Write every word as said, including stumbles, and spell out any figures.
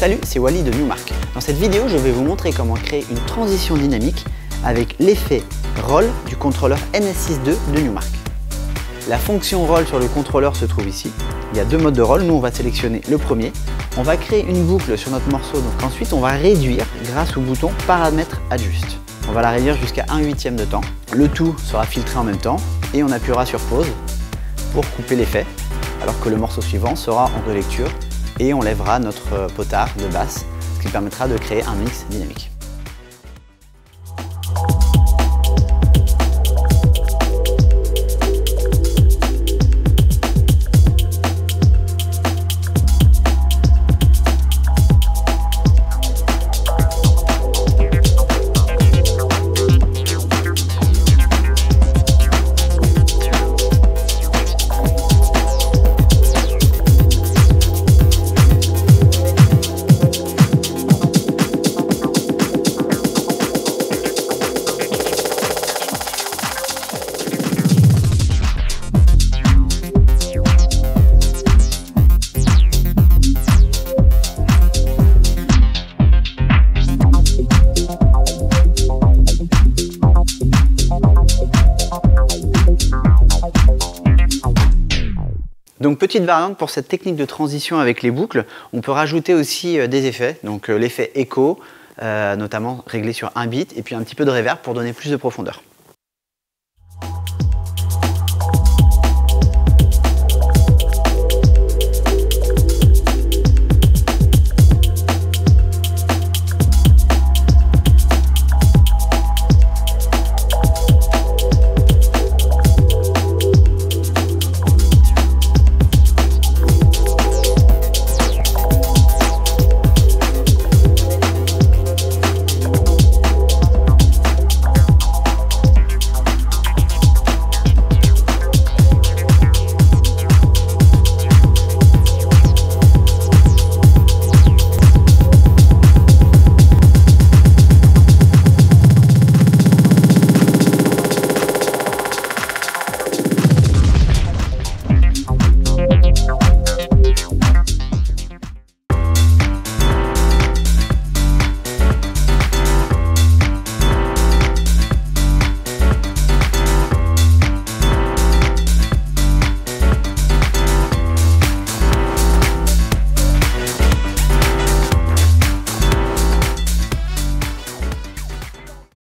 Salut, c'est Wally de Newmark. Dans cette vidéo, je vais vous montrer comment créer une transition dynamique avec l'effet roll du contrôleur N S six deux de Newmark. La fonction roll sur le contrôleur se trouve ici. Il y a deux modes de roll. Nous, on va sélectionner le premier. On va créer une boucle sur notre morceau. Donc ensuite, on va réduire grâce au bouton paramètres adjust. On va la réduire jusqu'à un huitième de temps. Le tout sera filtré en même temps et on appuiera sur pause pour couper l'effet, alors que le morceau suivant sera en relecture et on lèvera notre potard de basse, ce qui permettra de créer un mix dynamique. Donc petite variante pour cette technique de transition avec les boucles, on peut rajouter aussi des effets, donc l'effet écho, euh, notamment réglé sur un bit, et puis un petit peu de reverb pour donner plus de profondeur.